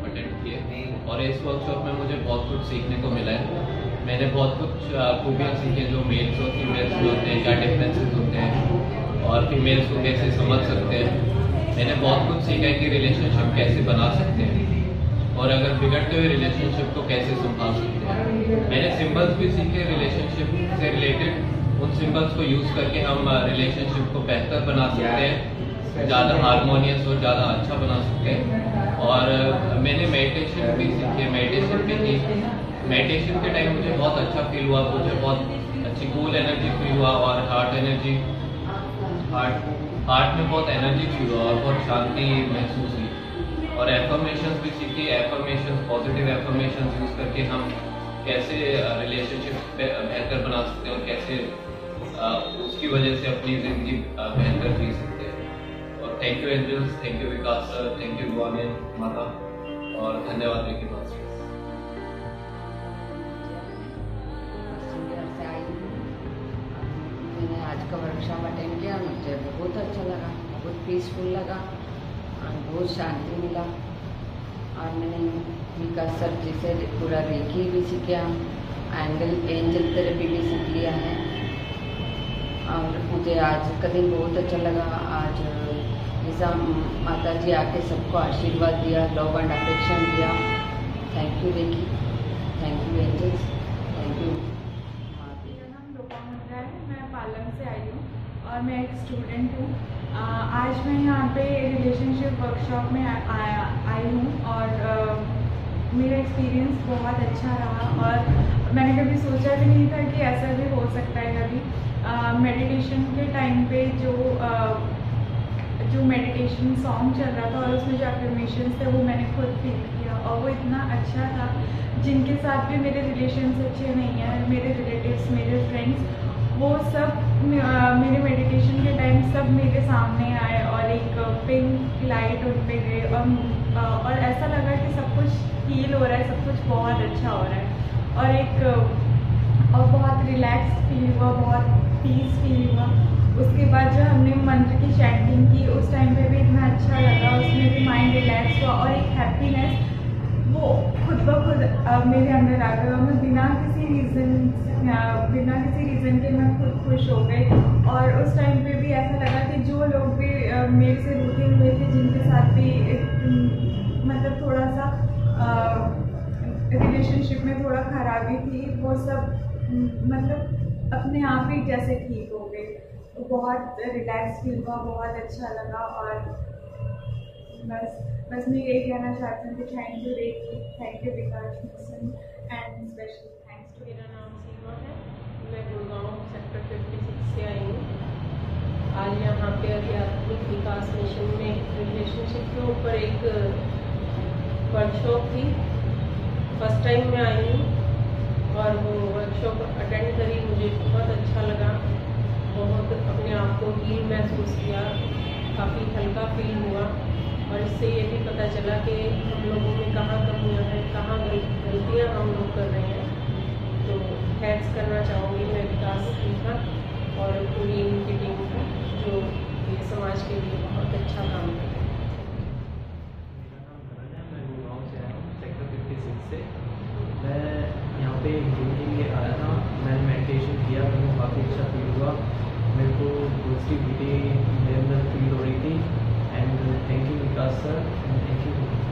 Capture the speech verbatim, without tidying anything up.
Attend किए और इस वर्कशॉप में मुझे बहुत कुछ सीखने को मिला है। मैंने बहुत कुछ खूबियाँ सीखी जो मेल्स और फीमेल्स में होते हैं, क्या डिफरेंसेस होते हैं और फीमेल्स को कैसे समझ सकते हैं। मैंने बहुत कुछ सीखा है कि रिलेशनशिप कैसे बना सकते हैं और अगर बिगड़ते हुए रिलेशनशिप को कैसे संभाल सकते हैं। मैंने सिंबल्स भी सीखे रिलेशनशिप से रिलेटेड। उन सिंबल्स को यूज़ करके हम रिलेशनशिप को बेहतर बना सकते हैं, ज़्यादा हारमोनियस और ज़्यादा अच्छा बना सकते हैं। और मैंने मेडिटेशन भी सीखी है, मेडिटेशन भी की। मेडिटेशन के टाइम मुझे बहुत अच्छा फील हुआ, मुझे बहुत अच्छी कूल एनर्जी फील हुआ और हार्ट एनर्जी हार्ट हार्ट में बहुत एनर्जी फील हुआ और बहुत शांति महसूस हुई। और एफर्मेशंस भी सीखी। एफर्मेशंस, पॉजिटिव एफर्मेशंस यूज़ करके हम कैसे रिलेशनशिप बेहतर बना सकते हैं और कैसे आ, उसकी वजह से अपनी ज़िंदगी बेहतर जी सकते हैं। और thank you angels, thank you Vikas sir, thank you Bhavani माता और धन्यवाद विकी मास्टर। मैंने आज का वर्कशॉप अटेंड किया, मुझे बहुत अच्छा लगा, बहुत पीसफुल लगा और बहुत शांति मिला। और मैंने विकास सर जी से पूरा रेकी भी सीखा, एंगल एंजल थेरेपी भी सीख लिया है और मुझे आज का दिन बहुत अच्छा लगा। आज जैसा माता जी आके सबको आशीर्वाद दिया, लव एंड अफेक्शन दिया। Thank you Reiki, thank you angels, thank you. मैं पालम से आई हूँ और मैं एक स्टूडेंट हूँ। आज मैं यहाँ पे रिलेशनशिप वर्कशॉप में आया आई हूँ और आ, मेरा एक्सपीरियंस बहुत अच्छा रहा और मैंने कभी सोचा भी नहीं था कि ऐसा भी हो सकता है। कभी मेडिटेशन के टाइम पे जो आ, जो मेडिटेशन सॉन्ग चल रहा था और उसमें जो अफर्मेशंस थे वो मैंने खुद फील किया और वो इतना अच्छा था। जिनके साथ भी मेरे रिलेशन्स अच्छे नहीं हैं, मेरे रिलेटिव्स, मेरे फ्रेंड्स, वो सब मेरे मेडिटेशन के टाइम सब मेरे सामने आए और एक पिंक लाइट उन पे गई और, और ऐसा लगा कि सब कुछ हील हो रहा है, सब कुछ बहुत अच्छा हो रहा है और एक और बहुत रिलैक्स फील हुआ, बहुत पीस फील हुआ। उसके बाद जो हमने मंत्र की चैंटिंग की उस टाइम पे भी इतना अच्छा लगा, उसमें भी माइंड रिलैक्स हुआ और एक हैप्पीनेस वो खुद ब खुद मेरे अंदर आ गया। मैं बिना किसी रीज़न बिना किसी रीज़न के मैं खुद खुश हो गई और उस टाइम पे भी ऐसा लगा कि जो लोग भी मेरे से रूठे हुए थे, जिनके साथ भी मतलब थोड़ा सा रिलेशनशिप में थोड़ा खराबी थी, वो सब मतलब अपने आप ही जैसे ठीक हो गए। बहुत रिलैक्स फील हुआ, बहुत अच्छा लगा और बस बस मैं यही कहना चाहती हूँ कि thank you Reiki, thank you Vikas mission and special thanks to. मेरा नाम सीमा है, मैं गुड़गांव सेक्टर छप्पन से आई हूँ। आज यहाँ पे आध्यात्मिक विकास मिशन में रिलेशनशिप के ऊपर एक वर्कशॉप थी। फर्स्ट टाइम मैं आई हूँ और वो वर्कशॉप अटेंड करी, मुझे बहुत अच्छा लगा। बहुत अपने आप को हील महसूस किया, काफ़ी हल्का फील हुआ और इससे ये भी पता चला कि हम लोगों में कहाँ कमियाँ हैं, कहाँ गलतियाँ हम लोग कर रहे हैं। तो थैंक्स करना चाहूँगी मैं विकास जी का और पूरी इनकी टीम का, जो ये समाज के लिए बहुत अच्छा काम कर रहे हैं। मेरा नाम करण है, मैं गुड़गांव से आया हूँ सेक्टर छप्पन से। मैं यहाँ पे घूमने के लिए आया था, मैंने मेडिटेशन किया, मुझे काफ़ी अच्छा फील हुआ। मेरे को पॉजिटिविटी मेरे अंदर फील हो रही थी and thank you Vikas sir and thank you.